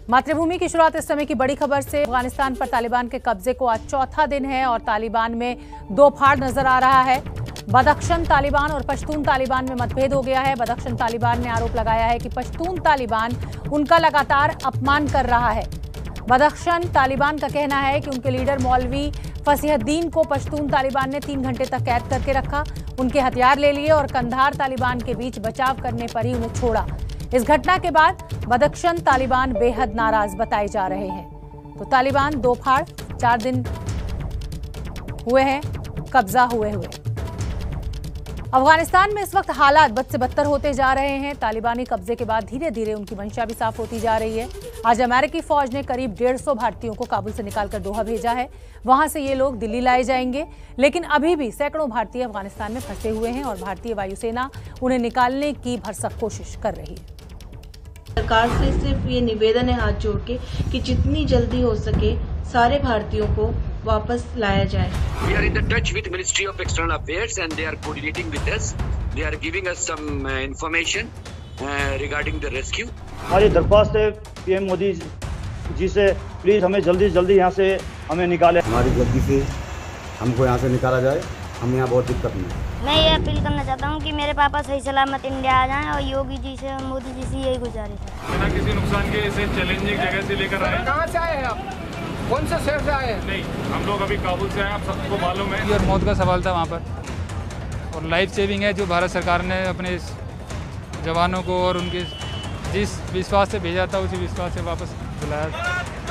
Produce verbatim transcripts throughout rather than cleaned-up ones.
मातृभूमि की शुरुआत इस समय की बड़ी खबर से। अफगानिस्तान पर तालिबान के कब्जे को आज चौथा दिन है और तालिबान में दो फाड़ नजर आ रहा है। बदख्शन तालिबान और पश्तून तालिबान में मतभेद हो गया है। बदख्शन तालिबान ने आरोप लगाया है कि पश्तून तालिबान उनका लगातार अपमान कर रहा है। बदख्शन तालिबान का कहना है कि उनके लीडर मौलवी फसीहुद्दीन को पश्तून तालिबान ने तीन घंटे तक कैद करके रखा, उनके हथियार ले लिए और कंधार तालिबान के बीच बचाव करने पर ही उन्हें छोड़ा। इस घटना के बाद बदख्शन तालिबान बेहद नाराज बताए जा रहे हैं। तो तालिबान दो फाड़ चार दिन हुए हैं कब्जा हुए हुए। अफगानिस्तान में इस वक्त हालात बद से बदतर होते जा रहे हैं। तालिबानी कब्जे के बाद धीरे धीरे उनकी मंशा भी साफ होती जा रही है। आज अमेरिकी फौज ने करीब डेढ़ सौ भारतीयों को काबुल से निकालकर दोहा भेजा है। वहां से ये लोग दिल्ली लाए जाएंगे, लेकिन अभी भी सैकड़ों भारतीय अफगानिस्तान में फंसे हुए हैं और भारतीय वायुसेना उन्हें निकालने की भरसक कोशिश कर रही है। सरकार से सिर्फ ये निवेदन है हाथ जोड़ के कि जितनी जल्दी हो सके सारे भारतीयों को वापस लाया जाए। We are in the touch with Ministry of External Affairs and they are coordinating with us. They are giving us some uh, information uh, regarding the rescue. हमारी दरख्वास्त है पीएम मोदी जी से, प्लीज हमें जल्दी जल्दी यहाँ से हमें निकाले। हमारी जल्दी से हमको यहाँ से निकाला जाए, हम यहाँ बहुत दिक्कत में। मैं ये अपील करना चाहता हूँ कि मेरे पापा सही सलामत इंडिया आ जाएं और योगी जी से मोदी जी से यही गुजारिश है। बिना किसी नुकसान के इसे चैलेंजिंग जगह से लेकर आए। कहाँ से आए हैं आप? कौन से शहर से आए हैं? नहीं, हम लोग अभी काबुल से आए, आप सबको मालूम है। और मौत का सवाल था वहाँ पर, और लाइफ सेविंग है जो भारत सरकार ने अपने जवानों को और उनके जिस विश्वास से भेजा था उसी विश्वास से वापस बुलाया।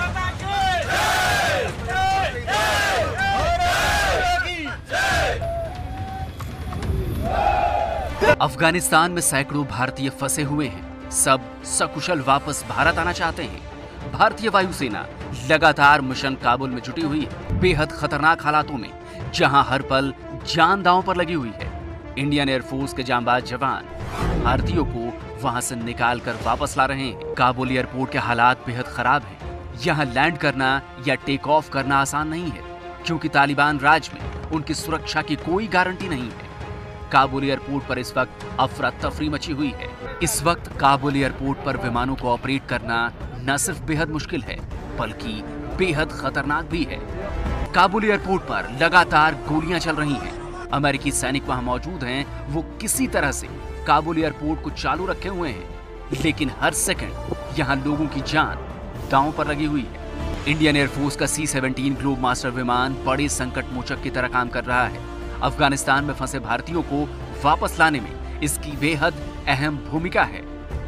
अफगानिस्तान में सैकड़ों भारतीय फंसे हुए हैं। सब सकुशल वापस भारत आना चाहते हैं। भारतीय वायुसेना लगातार मिशन काबुल में जुटी हुई है, बेहद खतरनाक हालातों में, जहां हर पल जान दांव पर लगी हुई है। इंडियन एयरफोर्स के जांबाज जवान भारतीयों को वहां से निकाल कर वापस ला रहे हैं। काबुल एयरपोर्ट के हालात बेहद खराब हैं। यहाँ लैंड करना या टेक ऑफ करना आसान नहीं है, क्योंकि तालिबान राज में उनकी सुरक्षा की कोई गारंटी नहीं है। काबुल एयरपोर्ट पर इस वक्त अफरा तफरी मची हुई है। इस वक्त काबुल एयरपोर्ट पर विमानों को ऑपरेट करना न सिर्फ बेहद मुश्किल है, बल्कि बेहद खतरनाक भी है। काबुल एयरपोर्ट पर लगातार गोलियां चल रही हैं। अमेरिकी सैनिक वहां मौजूद हैं। वो किसी तरह से काबुल एयरपोर्ट को चालू रखे हुए हैं, लेकिन हर सेकंड यहां लोगों की जान दांव पर लगी हुई है। इंडियन एयरफोर्स का सी सेवनटीन ग्लोब मास्टर विमान बड़े संकट मोचक की तरह काम कर रहा है। अफगानिस्तान में फंसे भारतीयों को वापस लाने में इसकी बेहद अहम भूमिका है।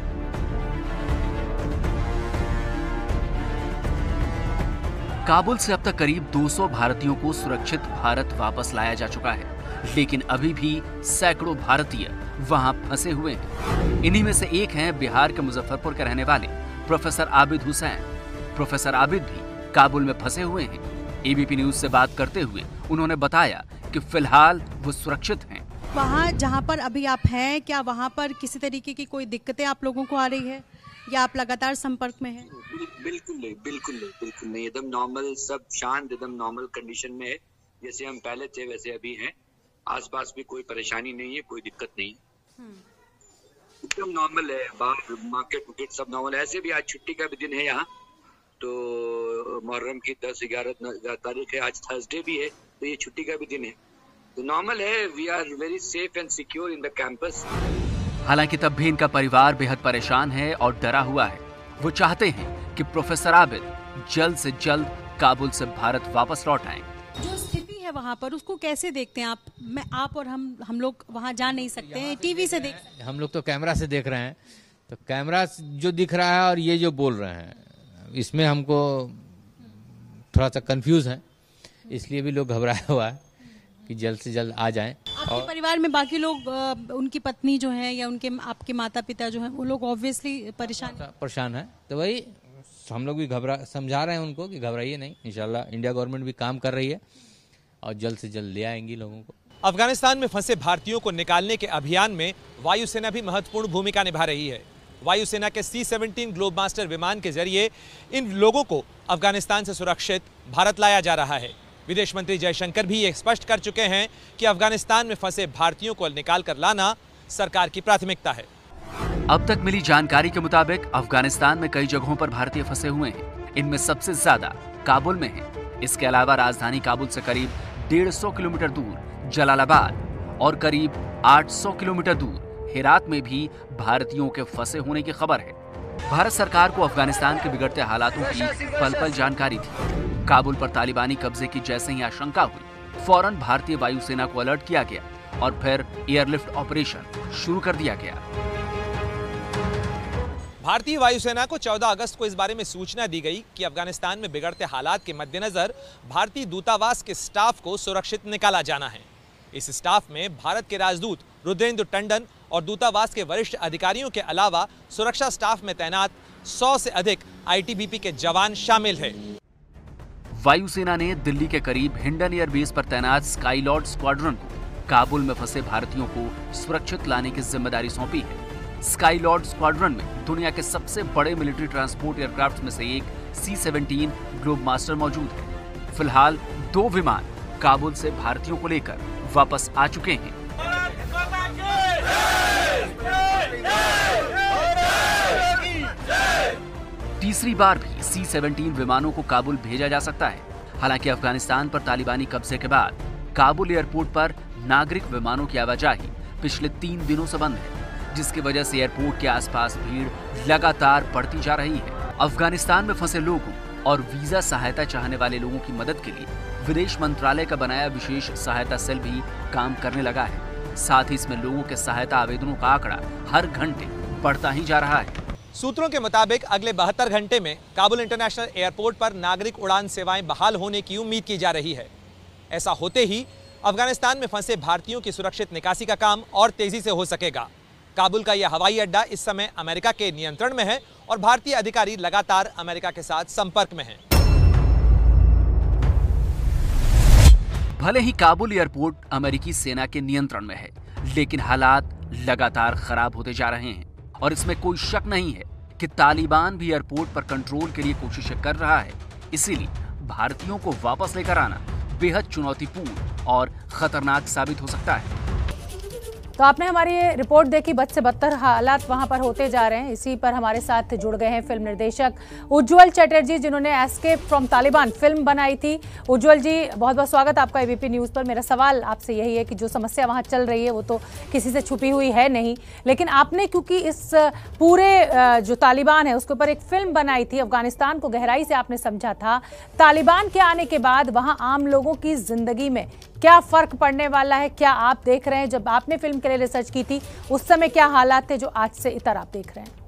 काबुल से अब तक करीब दो सौ भारतीयों को सुरक्षित भारत वापस लाया जा चुका है, लेकिन अभी भी सैकड़ों भारतीय वहां फंसे हुए हैं। इन्हीं में से एक हैं बिहार के मुजफ्फरपुर के रहने वाले प्रोफेसर आबिद हुसैन। प्रोफेसर आबिद भी काबुल में फंसे हुए हैं। एबीपी न्यूज से बात करते हुए उन्होंने बताया कि फिलहाल वो सुरक्षित हैं। वहाँ जहाँ पर अभी आप हैं, क्या वहाँ पर किसी तरीके की कोई दिक्कतें आप लोगों को आ रही है या आप लगातार संपर्क में हैं? बिल्कुल नहीं, बिल्कुल नहीं, बिल्कुल नहीं, एकदम नॉर्मल, सब शांत, एकदम नॉर्मल कंडीशन में है। जैसे हम पहले थे वैसे अभी हैं। आसपास भी कोई परेशानी नहीं है, कोई दिक्कत नहीं है, एकदम नॉर्मल है। बाहर मार्केट वार्केट सब नॉर्मल है। ऐसे भी आज छुट्टी का भी दिन है यहाँ, तो मुहर्रम की दस ग्यारह तारीख है, आज थर्सडे भी है, तो ये छुट्टी का भी दिन है, तो नॉर्मल है। We are very safe and secure in the campus. हालांकि तब भी इनका परिवार बेहद परेशान है और डरा हुआ है। वो चाहते हैं कि प्रोफेसर आबिद जल्द से जल्द काबुल से भारत वापस लौट आएं। जो स्थिति है वहाँ पर उसको कैसे देखते हैं आप? मैं आप और हम हम लोग वहाँ जा नहीं सकते हैं, टीवी से देख सकते हैं। हम लोग तो कैमरा से देख रहे हैं, तो कैमरा जो दिख रहा है और ये जो बोल रहे हैं, इसमें हमको थोड़ा सा कंफ्यूज है, इसलिए भी लोग घबराया हुआ है कि जल्द से जल्द आ जाएं। आपके और परिवार में बाकी लोग, उनकी पत्नी जो है या उनके आपके माता पिता जो हैं, वो लोग ऑब्वियसली परेशान परेशान है, तो वही हम लोग भी घबरा समझा रहे हैं उनको कि घबराइए नहीं। इंशाल्लाह इंडिया गवर्नमेंट भी काम कर रही है और जल्द से जल्द ले आएंगी लोगों को। अफगानिस्तान में फंसे भारतीयों को निकालने के अभियान में वायुसेना भी महत्वपूर्ण भूमिका निभा रही है। वायुसेना के सी सेवनटीन ग्लोब मास्टर विमान के जरिए इन लोगों को अफगानिस्तान से सुरक्षित भारत लाया जा रहा है। विदेश मंत्री जयशंकर भी ये स्पष्ट कर चुके हैं कि अफगानिस्तान में फंसे भारतीयों को निकाल कर लाना सरकार की प्राथमिकता है। अब तक मिली जानकारी के मुताबिक अफगानिस्तान में कई जगहों पर भारतीय फंसे हुए हैं। इनमें सबसे ज्यादा काबुल में हैं। इसके अलावा राजधानी काबुल से करीब डेढ़ सौ किलोमीटर दूर जलालाबाद और करीब आठ सौ किलोमीटर दूर हेरात में भी भारतीयों के फंसे होने की खबर है। भारत सरकार को अफगानिस्तान के बिगड़ते हालातों की पल पल जानकारी थी। काबुल पर तालिबानी कब्जे की जैसे ही आशंका हुई, फौरन भारतीय वायुसेना को अलर्ट किया गया और फिर एयरलिफ्ट ऑपरेशन शुरू कर दिया गया। भारतीय वायुसेना को चौदह अगस्त को इस बारे में सूचना दी गई कि अफगानिस्तान में बिगड़ते हालात के मद्देनजर भारतीय दूतावास के स्टाफ को सुरक्षित निकाला जाना है। इस स्टाफ में भारत के राजदूत रुद्रेंद्र टंडन और दूतावास के वरिष्ठ अधिकारियों के अलावा सुरक्षा स्टाफ में तैनात सौ से अधिक आई टी बी पी के जवान शामिल हैं। वायुसेना ने दिल्ली के करीब हिंडन एयरबेस पर तैनात स्काईलॉर्ड स्क्वाड्रन को काबुल में फंसे भारतीयों को सुरक्षित लाने की जिम्मेदारी सौंपी है। स्काईलॉर्ड स्क्वाड्रन में दुनिया के सबसे बड़े मिलिट्री ट्रांसपोर्ट एयरक्राफ्ट में से एक सी सेवनटीन ग्लोबमास्टर मौजूद है। फिलहाल दो विमान काबुल से भारतीयों को लेकर वापस आ चुके हैं। तीसरी बार भी सी सेवनटीन विमानों को काबुल भेजा जा सकता है। हालांकि अफगानिस्तान पर तालिबानी कब्जे के बाद काबुल एयरपोर्ट पर नागरिक विमानों की आवाजाही पिछले तीन दिनों से बंद है, जिसकी वजह से एयरपोर्ट के आसपास भीड़ लगातार बढ़ती जा रही है। अफगानिस्तान में फंसे लोगों और वीजा सहायता चाहने वाले लोगों की मदद के लिए विदेश मंत्रालय का बनाया विशेष सहायता सेल भी काम करने लगा है। साथ ही इसमें लोगों के सहायता आवेदनों का आंकड़ा हर घंटे बढ़ता ही जा रहा है। सूत्रों के मुताबिक अगले बहत्तर घंटे में काबुल इंटरनेशनल एयरपोर्ट पर नागरिक उड़ान सेवाएं बहाल होने की उम्मीद की जा रही है। ऐसा होते ही अफगानिस्तान में फंसे भारतीयों की सुरक्षित निकासी का काम और तेजी से हो सकेगा। काबुल का यह हवाई अड्डा इस समय अमेरिका के नियंत्रण में है और भारतीय अधिकारी लगातार अमेरिका के साथ संपर्क में हैं। भले ही काबुल एयरपोर्ट अमेरिकी सेना के नियंत्रण में है, लेकिन हालात लगातार खराब होते जा रहे हैं और इसमें कोई शक नहीं है कि तालिबान भी एयरपोर्ट पर कंट्रोल के लिए कोशिशें कर रहा है। इसीलिए भारतीयों को वापस लेकर आना बेहद चुनौतीपूर्ण और खतरनाक साबित हो सकता है। तो आपने हमारी ये रिपोर्ट देखी, बद से बदतर हालात वहां पर होते जा रहे हैं। इसी पर हमारे साथ जुड़ गए हैं फिल्म निर्देशक उज्ज्वल चटर्जी, जिन्होंने एस्केप फ्रॉम तालिबान फिल्म बनाई थी। उज्ज्वल जी, बहुत बहुत स्वागत आपका एबीपी न्यूज़ पर। मेरा सवाल आपसे यही है कि जो समस्या वहां चल रही है वो तो किसी से छुपी हुई है नहीं, लेकिन आपने क्योंकि इस पूरे जो तालिबान है उसके ऊपर एक फिल्म बनाई थी, अफगानिस्तान को गहराई से आपने समझा था। तालिबान के आने के बाद वहाँ आम लोगों की जिंदगी में क्या फर्क पड़ने वाला है, क्या आप देख रहे हैं? जब आपने फिल्म के लिए रिसर्च की थी उस समय क्या हालात थे जो आज से इतर आप देख रहे हैं?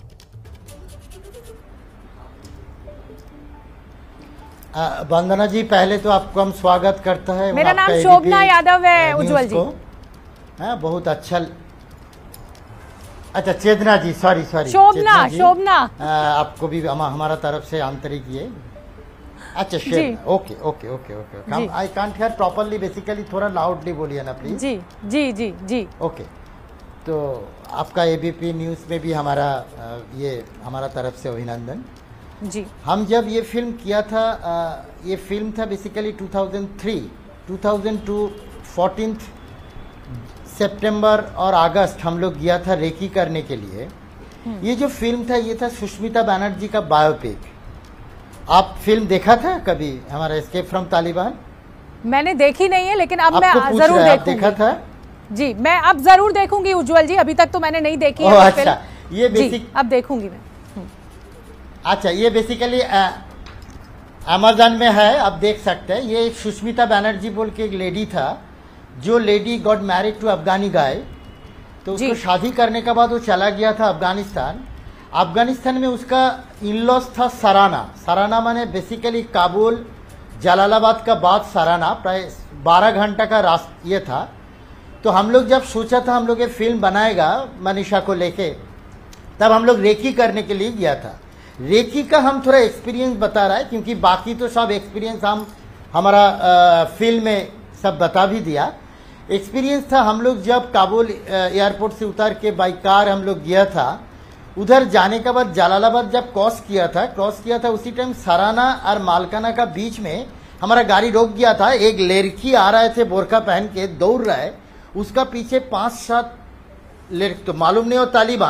वंदना जी, पहले तो आपको हम स्वागत करते हैं। मेरा नाम शोभना यादव है उज्ज्वल जी। हाँ, बहुत अच्छा। अच्छा, चेतना जी, सॉरी सॉरी शोभना शोभना आपको भी हम, हमारा तरफ से आंतरिक ये। अच्छा, शेर, okay okay okay okay I can't hear properly, basically थोड़ा लाउडली बोलिए ना please. Ji ji ji ji okay. तो आपका एबीपी न्यूज़ में भी हमारा ये हमारा तरफ से अभिनंदन जी। हम जब ये फिल्म किया था, ये फिल्म था basically two thousand three, two thousand two, fourteenth सितंबर और अगस्त हम लोग गया था रेकी करने के लिए। ये जो फिल्म था ये था सुष्मिता बनर्जी का बायोपिक। आप फिल्म देखा था कभी, हमारा एस्केप फ्रॉम तालिबान? मैंने देखी नहीं है, लेकिन अब मैं जरूर देखूंगी। देखा था जी, मैं अब जरूर देखूंगी उज्ज्वल जी, अभी तक तो मैंने नहीं देखी है। अच्छा, ये बेसिक अब देखूंगी मैं। अच्छा, ये बेसिकली अमेज़न में है, आप देख सकते हैं। ये सुष्मिता बनर्जी बोल के एक लेडी था, जो lady got married to Afghani guy. तो उसको शादी करने के बाद वो चला गया था अफगानिस्तान। अफगानिस्तान में उसका इन-लॉज था सराना। सराना माने बेसिकली काबुल जलालाबाद का बाद सराना, प्राय बारह घंटा का रास्ता ये था। तो हम लोग जब सोचा था हम लोग ये फिल्म बनाएगा मनीषा को लेके, तब हम लोग रेकी करने के लिए गया था। रेकी का हम थोड़ा एक्सपीरियंस बता रहा है, क्योंकि बाकी तो सब एक्सपीरियंस हम हमारा आ, फिल्म में सब बता भी दिया। एक्सपीरियंस था, हम लोग जब काबुल एयरपोर्ट से उतर के बाई कार हम लोग गया था, उधर जाने के बाद जलालाबाद जब क्रॉस किया था क्रॉस किया था उसी टाइम सराना और मालकाना का बीच में हमारा गाड़ी रोक गया था। एक लड़की आ रहे थे बोरका पहन के, दौड़ रहा है, उसका पीछे पांच सात लड़के, तो मालूम नहीं हो तालिबान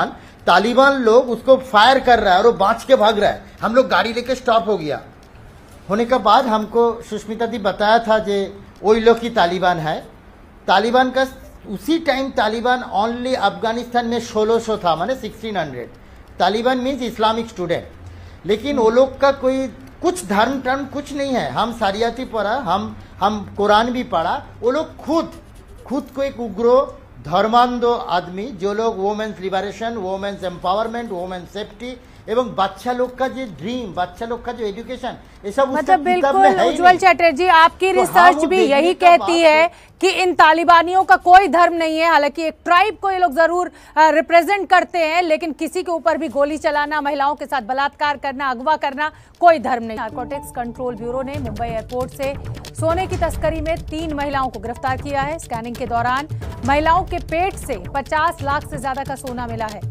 तालिबान लोग उसको फायर कर रहा है और वो बाँच के भाग रहा है। हम लोग गाड़ी लेके स्टॉप हो गया। होने के बाद हमको सुष्मिता दी बताया था जे वही लोग की तालिबान है। तालिबान का उसी टाइम तालिबान ओनली अफगानिस्तान में सोलह सौ था, माने सोलह सौ। तालिबान मीन्स इस्लामिक स्टूडेंट, लेकिन वो लोग का कोई कुछ धर्म टर्म कुछ नहीं है। हम शरियती पढ़ा, हम हम कुरान भी पढ़ा। वो लोग खुद खुद को एक उग्र धर्मांधो आदमी, जो लोग women's liberation, women's empowerment, women's safety एवं बच्चा लोग का जो ड्रीम, बच्चा लोग का जो एजुकेशन, ये सब मतलब बिल्कुल उज्जवल चटर्जी, आपकी तो रिसर्च भी यही कहती है कि इन तालिबानियों का कोई धर्म नहीं है। हालांकि एक ट्राइब को ये लोग जरूर रिप्रेजेंट करते हैं, लेकिन किसी के ऊपर भी गोली चलाना, महिलाओं के साथ बलात्कार करना, अगवा करना कोई धर्म नहीं। नारकोटिक्स कंट्रोल ब्यूरो ने मुंबई एयरपोर्ट से सोने की तस्करी में तीन महिलाओं को गिरफ्तार किया है। स्कैनिंग के दौरान महिलाओं के पेट से पचास लाख से ज्यादा का सोना मिला है।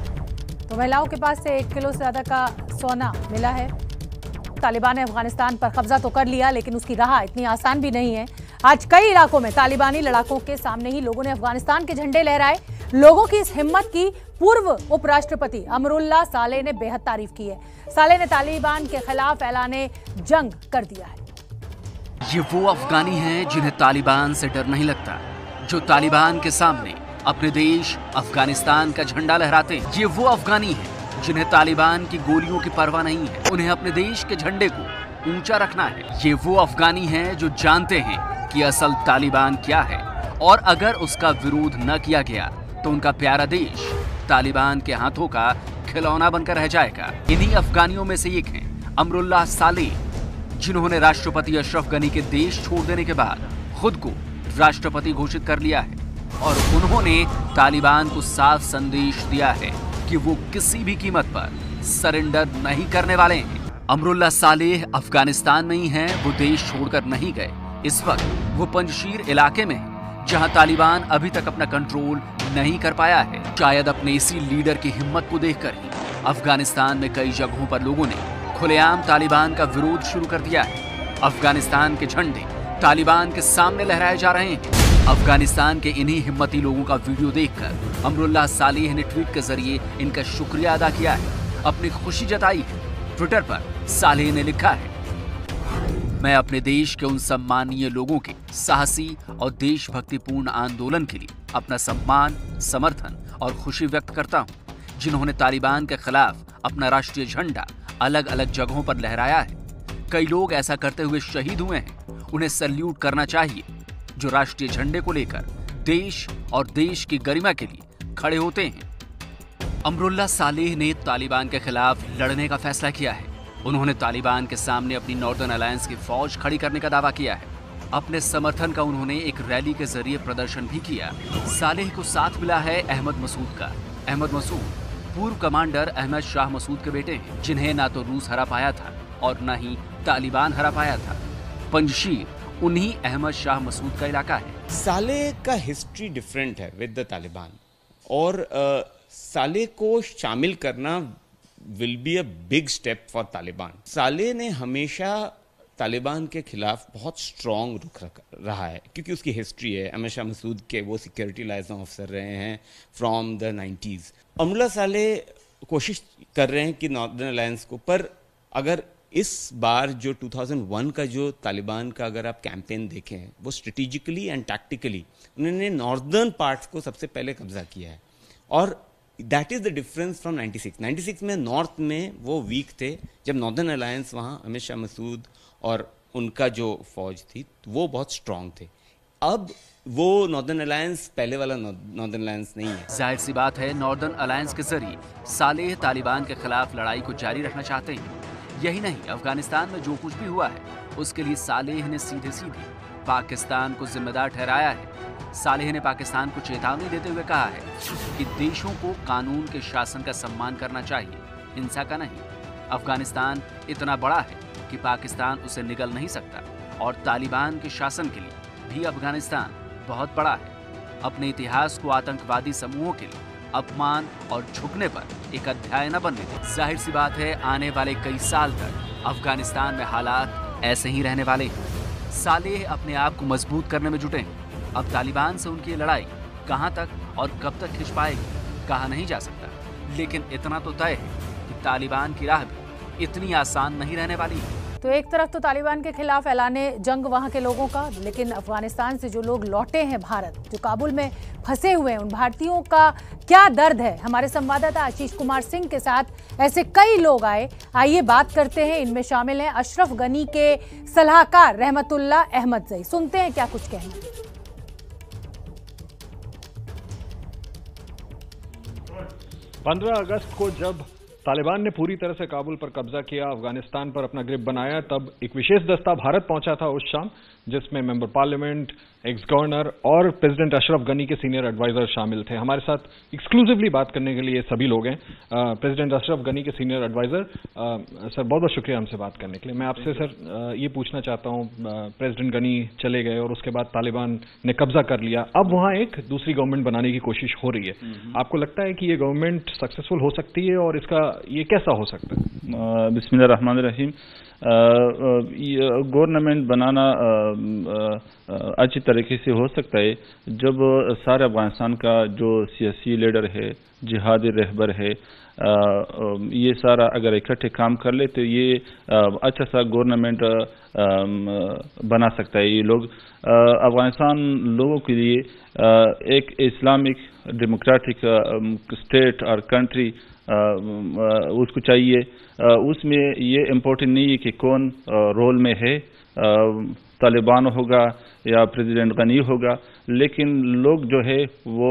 तो महिलाओं के पास से एक किलो से ज्यादा का सोना मिला है। तालिबान ने अफगानिस्तान पर कब्जा तो कर लिया, लेकिन उसकी राह इतनी आसान भी नहीं है। आज कई इलाकों में तालिबानी लड़ाकों के सामने ही लोगों ने अफगानिस्तान के झंडे लहराए। लोगों की इस हिम्मत की पूर्व उपराष्ट्रपति अमरुल्लाह सालेह ने बेहद तारीफ की है। सालेह ने तालिबान के खिलाफ ऐलाने जंग कर दिया है। ये वो अफगानी हैं जिन्हें तालिबान से डर नहीं लगता, जो तालिबान के सामने अपने देश अफगानिस्तान का झंडा लहराते हैं। ये वो अफगानी हैं जिन्हें तालिबान की गोलियों की परवाह नहीं है, उन्हें अपने देश के झंडे को ऊंचा रखना है। ये वो अफगानी हैं जो जानते हैं कि असल तालिबान क्या है, और अगर उसका विरोध न किया गया तो उनका प्यारा देश तालिबान के हाथों का खिलौना बनकर रह जाएगा। इन्हीं अफगानियों में से एक हैं अमरुल्लाह सालेह, जिन्होंने राष्ट्रपति अशरफ गनी के देश छोड़ देने के बाद खुद को राष्ट्रपति घोषित कर लिया है, और उन्होंने तालिबान को साफ संदेश दिया है कि वो किसी भी कीमत पर सरेंडर नहीं करने वाले हैं। अमरुल्लाह सालेह अफगानिस्तान में ही हैं, वो देश छोड़कर नहीं गए। इस वक्त वो पंजशीर इलाके में हैं, जहां तालिबान अभी तक अपना कंट्रोल नहीं कर पाया है। शायद अपने इसी लीडर की हिम्मत को देखकर ही अफगानिस्तान में कई जगहों पर लोगों ने खुलेआम तालिबान का विरोध शुरू कर दिया है। अफगानिस्तान के झंडे तालिबान के सामने लहराए जा रहे हैं। अफगानिस्तान के इन्हीं हिम्मती लोगों का वीडियो देखकर अमरुल्लाह सालेह ने ट्वीट के जरिए इनका शुक्रिया अदा किया है, अपनी खुशी जताई है। ट्विटर पर सालेह ने लिखा है, मैं अपने देश के उन सम्मानीय लोगों के साहसी और देशभक्तिपूर्ण आंदोलन के लिए अपना सम्मान, समर्थन और खुशी व्यक्त करता हूं, जिन्होंने तालिबान के खिलाफ अपना राष्ट्रीय झंडा अलग अलग जगहों पर लहराया है। कई लोग ऐसा करते हुए शहीद हुए हैं, उन्हें सैल्यूट करना चाहिए, जो राष्ट्रीय झंडे को लेकर देश और देश की गरिमा के लिए खड़े होते हैं। अमरुल्लाह सालेह ने तालिबान के खिलाफ लड़ने का फैसला किया है। उन्होंने तालिबान के सामने अपनी नॉर्दर्न अलायंस की फौज खड़ी करने का दावा किया है। अपने समर्थन का उन्होंने एक रैली के जरिए प्रदर्शन भी किया। सालेह को साथ मिला है अहमद मसूद का। अहमद मसूद पूर्व कमांडर अहमद शाह मसूद के बेटे हैं, जिन्हें ना तो रूस हरा पाया था और न ही तालिबान हरा पाया था। पंजशीर उन्हीं अहमद शाह मसूद का इलाका है। सालेह का हिस्ट्री डिफरेंट है विद द तालिबान, और uh, सालेह को शामिल करना will be a big step for Taliban. Saleh ने हमेशा तालिबान के खिलाफ बहुत स्ट्रॉन्ग रुख रहा है, क्योंकि उसकी हिस्ट्री है। अहमद शाह मसूद के वो सिक्योरिटी लाइजन ऑफिसर रहे हैं from the nineties. Amrullah Saleh कोशिश कर रहे हैं कि नॉर्दर्न अलायंस को, पर अगर इस बार जो दो हज़ार एक का जो तालिबान का अगर आप कैंपेन देखें, वो स्ट्रेटेजिकली एंड टैक्टिकली उन्होंने नॉर्दर्न पार्ट्स को सबसे पहले कब्जा किया है, और that is the difference from ninety six. Ninety six में नॉर्थ में वो वीक थे, जब नॉर्दर्न अलायंस वहाँ अमित शाह मसूद और उनका जो फौज थी वो बहुत स्ट्रांग थे। अब वो नॉर्दर्न अलायंस पहले वाला नॉर्दर्न अलायंस नहीं है। जाहिर सी बात है, नॉर्दर्न अलायंस के जरिए सालेह तालिबान के खिलाफ लड़ाई को जारी रखना चाहते हैं। यही नहीं, अफगानिस्तान में जो कुछ भी हुआ है उसके लिए सालेह ने सीधे सीधे पाकिस्तान को जिम्मेदार ठहराया है। सालेह ने पाकिस्तान को चेतावनी देते हुए कहा है कि देशों को कानून के शासन का सम्मान करना चाहिए, हिंसा का नहीं। अफगानिस्तान इतना बड़ा है कि पाकिस्तान उसे निगल नहीं सकता, और तालिबान के शासन के लिए भी अफगानिस्तान बहुत बड़ा है। अपने इतिहास को आतंकवादी समूहों के लिए अपमान और झुकने पर एक अध्याय न बनने दें। जाहिर सी बात है, आने वाले कई साल तक अफगानिस्तान में हालात ऐसे ही रहने वाले हैं। सालेह अपने आप को मजबूत करने में जुटे हैं। अब तालिबान से उनकी लड़ाई कहां तक और कब तक खिंच पाएगी, कहा नहीं जा सकता। लेकिन इतना तो तय है कि तालिबान की राह भी इतनी आसान नहीं रहने वाली है। तो एक तरफ तो तालिबान के खिलाफ ऐलाने जंग वहां के लोगों का, लेकिन अफगानिस्तान से जो लोग लौटे हैं भारत, जो काबुल में फंसे हुए हैं, उन भारतीयों का क्या दर्द है। हमारे संवाददाता आशीष कुमार सिंह के साथ ऐसे कई लोग आए, आइए बात करते हैं। इनमें शामिल हैं अशरफ गनी के सलाहकार रहमतुल्लाह अहमद जई। सुनते हैं क्या कुछ कहना है। पंद्रह अगस्त को जब तालिबान ने पूरी तरह से काबुल पर कब्जा किया, अफगानिस्तान पर अपना ग्रिप बनाया, तब एक विशेष दस्ता भारत पहुंचा था उस शाम, जिसमें मेंबर पार्लियामेंट, एक्स गवर्नर और प्रेसिडेंट अशरफ गनी के सीनियर एडवाइजर शामिल थे। हमारे साथ एक्सक्लूसिवली बात करने के लिए सभी लोग हैं। प्रेसिडेंट अशरफ गनी के सीनियर एडवाइजर सर, बहुत बहुत शुक्रिया हमसे बात करने के लिए। मैं आपसे सर आ, ये पूछना चाहता हूँ, प्रेसिडेंट गनी चले गए और उसके बाद तालिबान ने कब्जा कर लिया, अब वहां एक दूसरी गवर्नमेंट बनाने की कोशिश हो रही है। आपको लगता है कि ये गवर्नमेंट सक्सेसफुल हो सकती है और इसका ये कैसा हो सकता है? बिस्मिल्लाह रहमान रहीम। गवर्नमेंट बनाना अच्छी तरीके से हो सकता है जब सारे अफगानिस्तान का जो सियासी लीडर है, जिहादी रहबर है, ये सारा अगर इकट्ठे काम कर ले तो ये अच्छा सा गवर्नमेंट बना सकता है। ये लोग अफगानिस्तान लोगों के लिए एक इस्लामिक डेमोक्रेटिक स्टेट और कंट्री उसको चाहिए। उसमें ये इम्पोर्टेंट नहीं है कि कौन रोल में है, तालिबान होगा या प्रेसिडेंट गनी होगा, लेकिन लोग जो है वो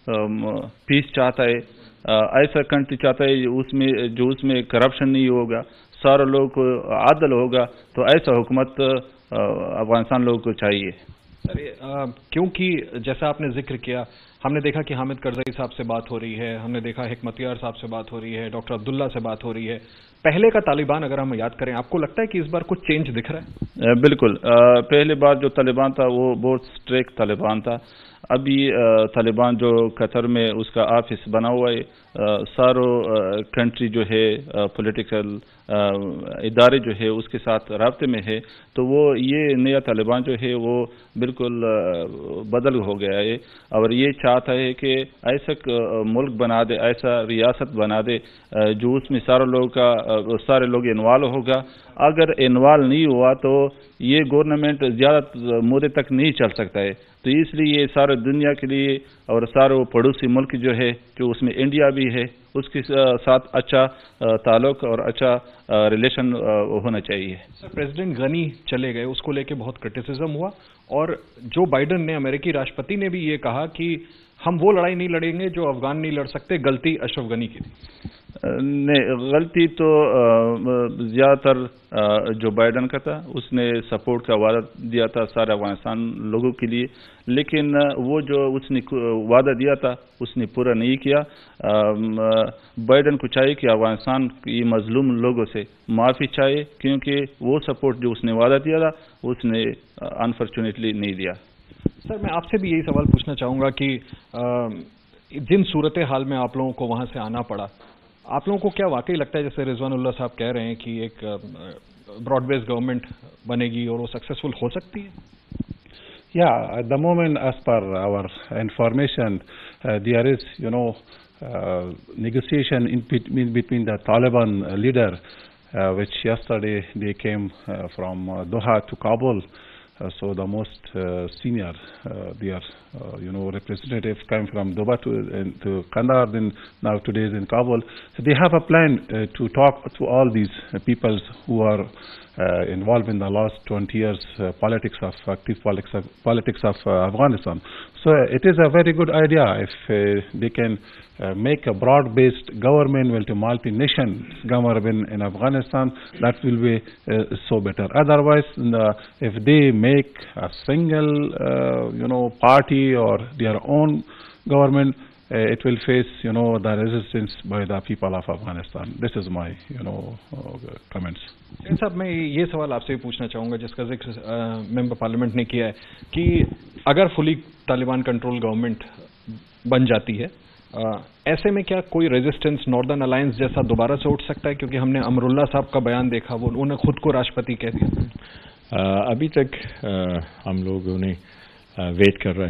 पीस चाहता है, ऐसा कंट्री चाहता है उसमें जो उसमें करप्शन नहीं होगा, सारे लोग को आदल होगा, तो ऐसा हुकूमत अफगानिस्तान लोगों को चाहिए। सर, क्योंकि जैसा आपने जिक्र किया, हमने देखा कि हामिद करजई साहब से बात हो रही है, हमने देखा हिकमत यार साहब से बात हो रही है, डॉक्टर अब्दुल्ला से बात हो रही है। पहले का तालिबान अगर हम याद करें, आपको लगता है कि इस बार कुछ चेंज दिख रहा है? बिल्कुल। पहले बार जो तालिबान था वो बहुत स्ट्रिक्ट तालिबान था। अभी तालिबान जो कतर में उसका ऑफिस बना हुआ है, सारों कंट्री जो है पॉलिटिकल इदारे जो है उसके साथ राब्ते में है, तो वो ये नया तालिबान जो है वो बिल्कुल बदल हो गया है और ये चाहता है कि ऐसा मुल्क बना दे, ऐसा रियासत बना दे जो उसमें सारे लोग का सारे लोग इन्वॉल्व होगा। अगर इन्वॉल्व नहीं हुआ तो ये गवर्नमेंट ज़्यादा मुद्दे तक नहीं चल सकता है। तो इसलिए ये सारे दुनिया के लिए और सारे पड़ोसी मुल्क जो है, जो उसमें इंडिया भी है, उसके साथ अच्छा ताल्लुक और अच्छा रिलेशन होना चाहिए। प्रेसिडेंट गनी चले गए, उसको लेके बहुत क्रिटिसिज्म हुआ और जो बाइडेन ने, अमेरिकी राष्ट्रपति ने भी ये कहा कि हम वो लड़ाई नहीं लड़ेंगे जो अफगान नहीं लड़ सकते, गलती अशरफ गनी की थी। नहीं, गलती तो ज़्यादातर जो बाइडेन का था, उसने सपोर्ट का वादा दिया था सारे अफगानिस्तान लोगों के लिए, लेकिन वो जो उसने वादा दिया था उसने पूरा नहीं किया। बाइडेन को चाहिए कि अफगानिस्तान की मजलूम लोगों से माफ़ी चाहिए, क्योंकि वो सपोर्ट जो उसने वादा दिया था उसने अनफॉर्चुनेटली नहीं दिया। सर, मैं आपसे भी यही सवाल पूछना चाहूँगा कि जिन सूरत हाल में आप लोगों को वहाँ से आना पड़ा, आप लोगों को क्या वाकई लगता है, जैसे रिजवानुल्लाह साहब कह रहे हैं कि एक ब्रॉड बेस्ड गवर्नमेंट बनेगी और वो सक्सेसफुल हो सकती है? Yeah, at the moment, as per our information, uh, there is, you know, uh, negotiation in between, between the Taliban leader, uh, which yesterday they came uh, from uh, Doha to Kabul. Uh, so the most uh, senior, uh, their, uh, you know, representative came from Doha to, uh, to Kandahar, then now today is in Kabul. So they have a plan uh, to talk to all these uh, peoples who are uh, involved in the last twenty years uh, politics of active politics of, politics of uh, Afghanistan. So uh, it is a very good idea if uh, they can uh, make a broad-based government, multi multi-nation government in Afghanistan. That will be uh, so better. Otherwise, the, if they make a single, uh, you know, party or their own government, uh, it will face, you know, the resistance by the people of Afghanistan. This is my, you know, uh, comments. साहब, मैं ये सवाल आपसे भी पूछना चाहूँगा जिसका जिक्र मेंबर पार्लियामेंट ने किया है कि अगर फुली तालिबान कंट्रोल गवर्नमेंट बन जाती है, आ, ऐसे में क्या कोई रेजिस्टेंस नॉर्दर्न अलायंस जैसा दोबारा से उठ सकता है? क्योंकि हमने अमरुल्लाह साहब का बयान देखा, वो उन्होंने खुद को राष्ट्रपति कह दिया। आ, अभी तक आ, हम लोग उन्हें वेट कर रहे हैं।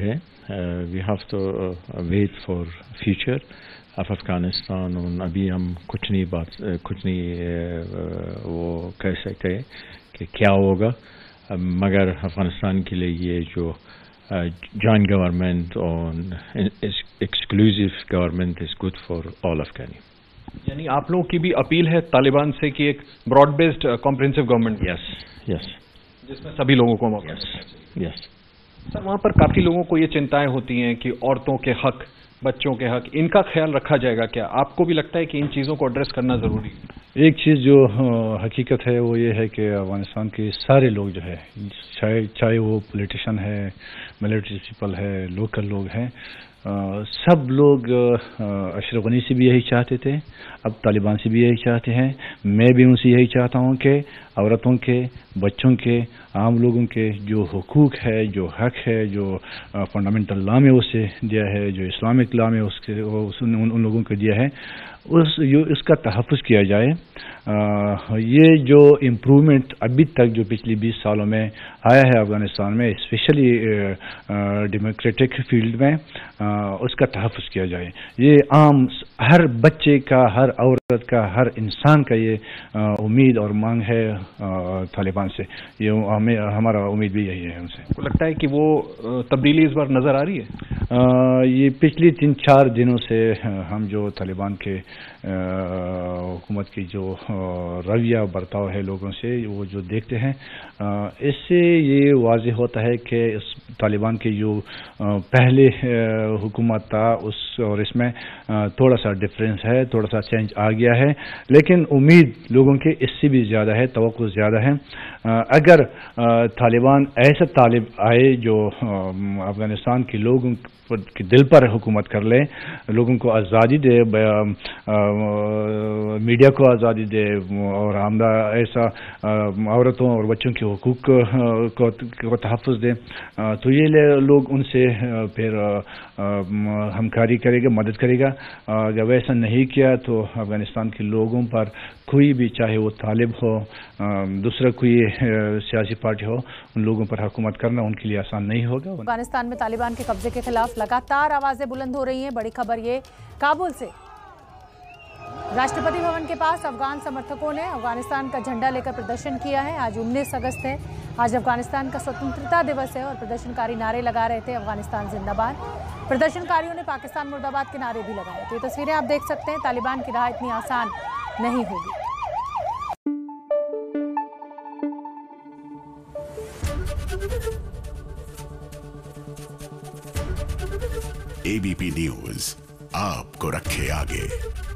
We have to wait for future of Afghanistan. और अभी हम कुछ नहीं बात कुछ नहीं uh, वो कह सकते कि क्या होगा, uh, मगर अफगानिस्तान के लिए ये जो जॉइंट गवर्नमेंट और exclusive government is good for all Afghani. यानी आप लोगों की भी अपील है तालिबान से कि एक broad based comprehensive government. Yes yes, जिसमें सभी लोगों को मौका। Yes yes. सर, वहाँ पर काफी लोगों को ये चिंताएं होती हैं कि औरतों के हक, बच्चों के हक, इनका ख्याल रखा जाएगा क्या? आपको भी लगता है कि इन चीज़ों को एड्रेस करना ज़रूरी है? एक चीज़ जो हकीकत है वो ये है कि अफगानिस्तान के सारे लोग जो है, चाहे चाहे वो पॉलिटिशियन है, मिलिट्री पीपल है, लोकल लोग हैं, सब लोग अशरफ गनी से भी यही चाहते थे, अब तालिबान से भी यही चाहते हैं। मैं भी उनसे यही चाहता हूं कि औरतों के, बच्चों के, आम लोगों के जो हुकूक है, जो हक है, जो फंडामेंटल लॉ में उसे दिया है, जो इस्लामिक लॉ में उसके उस, उन, उन लोगों को दिया है, उस यो इसका तहफ़्फ़ुज़ किया जाए। आ, ये जो इम्प्रूवमेंट अभी तक जो पिछले बीस सालों में आया है अफ़गानिस्तान में, स्पेशली डेमोक्रेटिक फील्ड में, आ, उसका तहफ़्फ़ुज़ किया जाए। ये आम हर बच्चे का, हर औरत का, हर इंसान का ये उम्मीद और मांग है तालिबान से। ये हमें हमारा उम्मीद भी यही है उनसे। आपको लगता है कि वो तब्दीली इस बार नज़र आ रही है? आ, ये पिछले तीन चार दिनों से हम जो तालिबान के हुकूमत की जो रवैया बर्ताव है लोगों से, वो जो देखते हैं, इससे ये वाज़ेह होता है कि इस तालिबान के जो पहले हुकूमत था उस और इसमें थोड़ा सा डिफरेंस है, थोड़ा सा चेंज आ गया है। लेकिन उम्मीद लोगों के इससे भी ज़्यादा है, तवक्कुल ज़्यादा है। अगर तालिबान ऐसा तालिब आए जो अफ़गानिस्तान के लोगों के दिल पर हुकूमत कर ले, लोगों को आज़ादी दे, मीडिया को आज़ादी दे, और हमरा ऐसा औरतों और बच्चों के हुकूक को, को तहफ़्फ़ुज़ दे, तो ये लोग उनसे फिर हमकारी करेगा, मदद करेगा। अगर वैसा नहीं किया तो अफ़गानिस्तान के लोगों पर कोई भी, चाहे वो तालिब हो, दूसरा कोई सियासी पार्टी हो, उन लोगों पर हुकूमत करना उनके लिए आसान नहीं होगा। अफगानिस्तान में तालिबान के कब्जे के खिलाफ लगातार आवाजें बुलंद हो रही हैं। बड़ी खबर ये काबुल से। राष्ट्रपति भवन के पास अफगान समर्थकों ने अफगानिस्तान का झंडा लेकर प्रदर्शन किया है। आज उन्नीस अगस्त है, आज अफगानिस्तान का स्वतंत्रता दिवस है और प्रदर्शनकारी नारे लगा रहे थे, अफगानिस्तान जिंदाबाद। प्रदर्शनकारियों ने पाकिस्तान मुर्दाबाद के नारे भी लगाए। तो ये तस्वीरें आप देख सकते हैं। तालिबान की राह इतनी आसान नहीं होगी। एबीपी न्यूज आपको रखे आगे।